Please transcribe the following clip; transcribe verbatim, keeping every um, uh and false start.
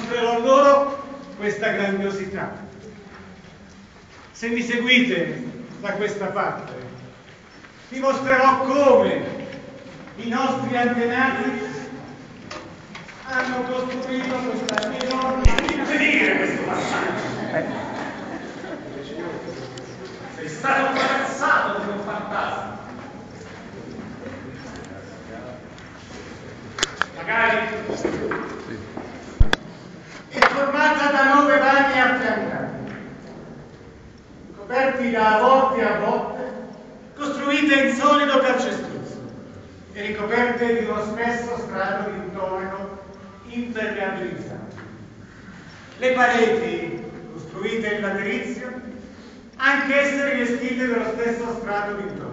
mostrerò loro questa grandiosità. Se mi seguite da questa parte, vi mostrerò come i nostri antenati hanno costruito questa enorme... Impedire questo passaggio! Sei stato attraversato come un fantasma. Magari è formata da nove vani affiancati, coperti da volte a volte, costruite in solido calcestruzzo e ricoperte di uno spesso strato di intonaco impermeabilizzato. Le pareti, costruite in laterizio, anch'esse rivestite dello stesso strato di intonaco.